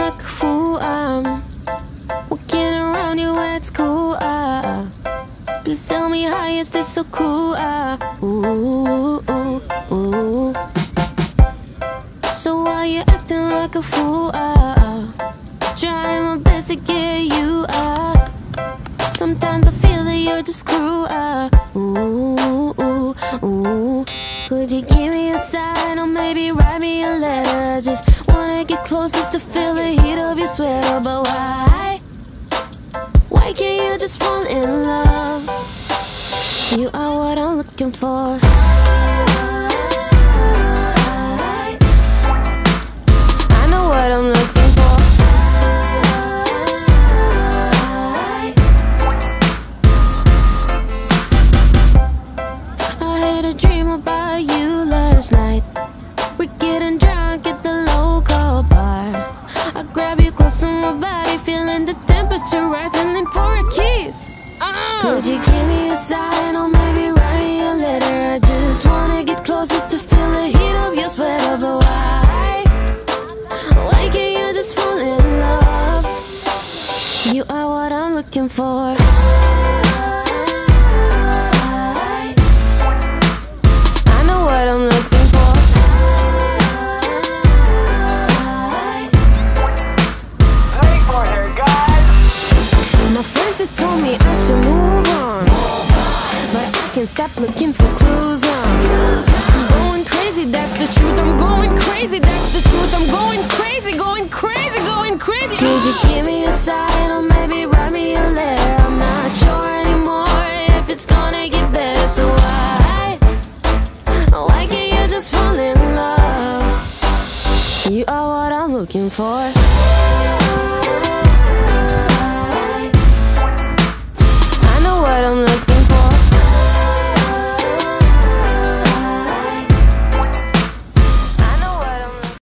like a fool. I'm walking around you at school. Please tell me how is this so cool? Ooh, ooh, ooh. So why you acting like a fool? Trying my best to get you. Sometimes I feel that you're just cruel. Ooh, ooh, ooh. Could you give me a sign or maybe write me a letter? I just wanna get closer to feel the heat of your sweater. But why can't you just fall in love? You are what I'm looking for. I know what I'm looking for. I had a dream about you last night. We're getting drunk at the local bar. I grab you close to my body, feeling the temperature rising, and for a kiss. Could you give me a sign or maybe write me a letter? I just wanna get closer to feel the heat of your sweater. But why can't you just fall in love? You are what I'm looking for. I know what I'm looking for. Wait for her, guys. My friends have told me I should move on, but I can't stop looking for clues. I'm going crazy, that's the truth. I'm going crazy, that's the truth. I'm going crazy, going crazy, going crazy. Could you give me a sign or maybe write me a letter? I'm not sure anymore if it's gonna get better. So why can't you just fall in love? You are what I'm looking for. I know what I'm looking for.